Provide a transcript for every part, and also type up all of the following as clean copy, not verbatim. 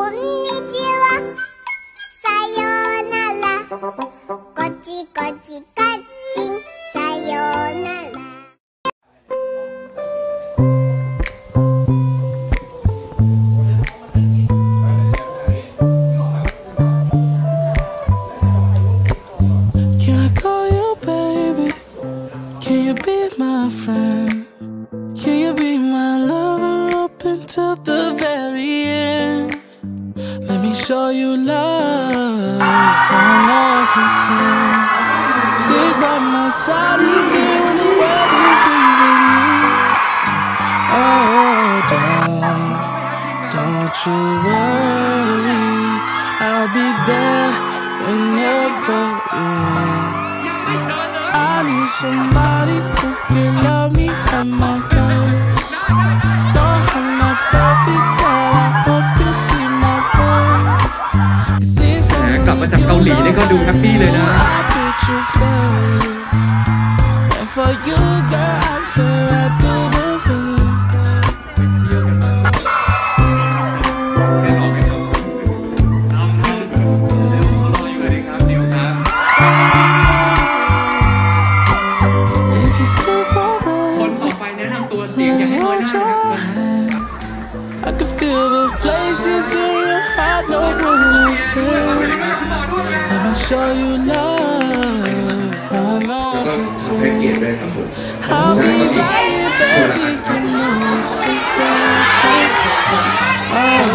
Show you love, I'm not pretend. Stick by my side even when the world is leaving me. Oh, don't you worry, I'll be there whenever you want. I need somebody who can love me at my best. No, I'm not perfect, but I hope you see my worth. กลับมาจากเกาหลีนี่ก็ดูแฮปปี้เลยนะคนต่อไปแนะนำตัวเสียงอย่าให้น้อยหน้า Show you love, I'm not pretend. I'll be right here, baby, can you sit down, sit down? Oh,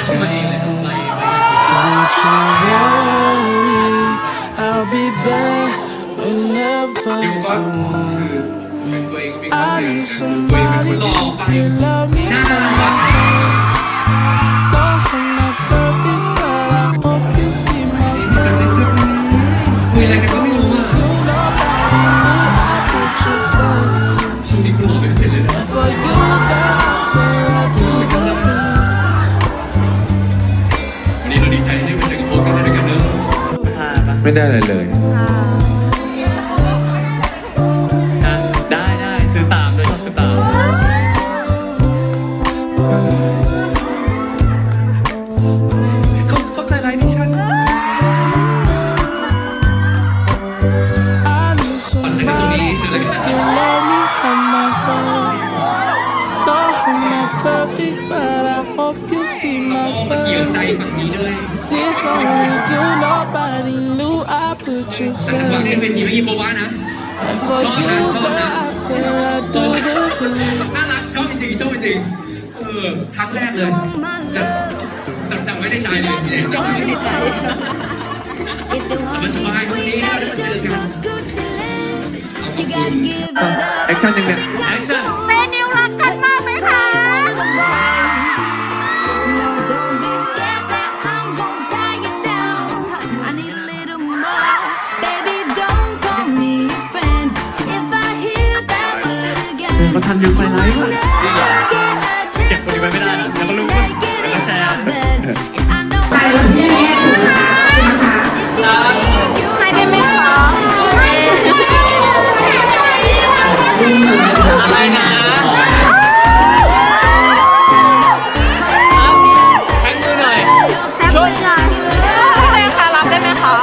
don't you worry, I'll be there whenever you want. I need somebody who can love me. ไม่ได้อะไรเลยได้ซื้อตามด้วยชอบซื้อตามเขาใส่ไรนี่ฉันเกี่ยวใจฝั่งนี้ด้วยแต่ฝั่งนี้เป็นทีมยี่โบวานะชอบนะน่ารักชอบจริงครั้งแรกเลยจำไว้ในใจเลยจำไว้ในใจมันสบายตรงนี้เราได้เจอกันแอคชั่นยังไงแอคชั่นเมนิวรักกันมากไหมคะมันทันยุคไปไหนวะเก็บคนนี้ไปไม่ได้แล้วก็รู้ว่าเป็นกระแสใครได้ไหมคะอะไรนะแข่งมือหน่อยชุดอะไรคะรับได้ไหมคะ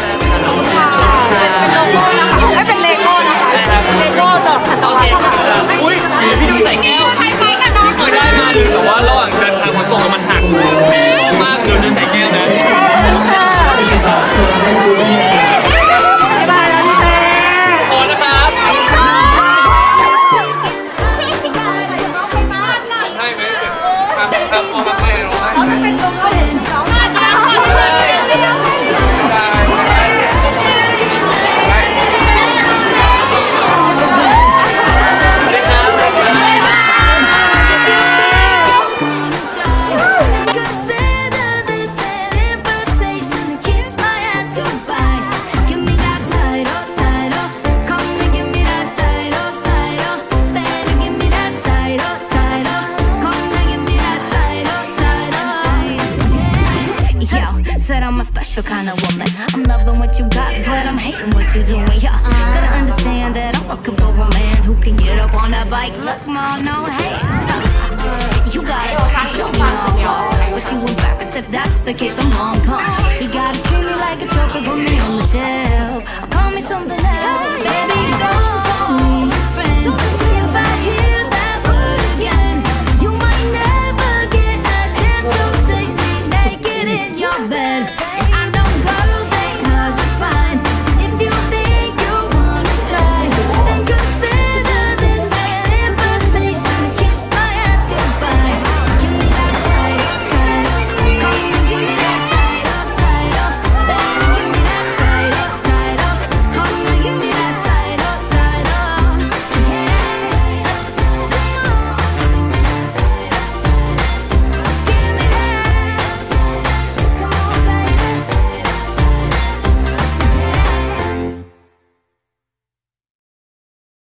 เป็นเลโก้นะคะเลโก้ดอกทานตะวันอุ้ยพี่จะไปใส่แก้วพี่เคยได้มาหรือแต่ว่าระหว่างเดินทางมาส่งมันหักมากเดี๋ยวจะใส่แก้วนะบายแล้วพี่เต้ขอนะครับให้ไหมครับออกมาไปเขาจะเป็นลมก็เห็นเขาkind of woman. I'm loving what you got, but I'm hating what you're doing. Yeah, gotta understand that I'm looking for a man who can get up on that bike. Look, mom, no hands. You gotta show me off. But you embarrassed if just in case I'm long gone. You gotta treat me like a trophy, put me on the shelf. Call me something else.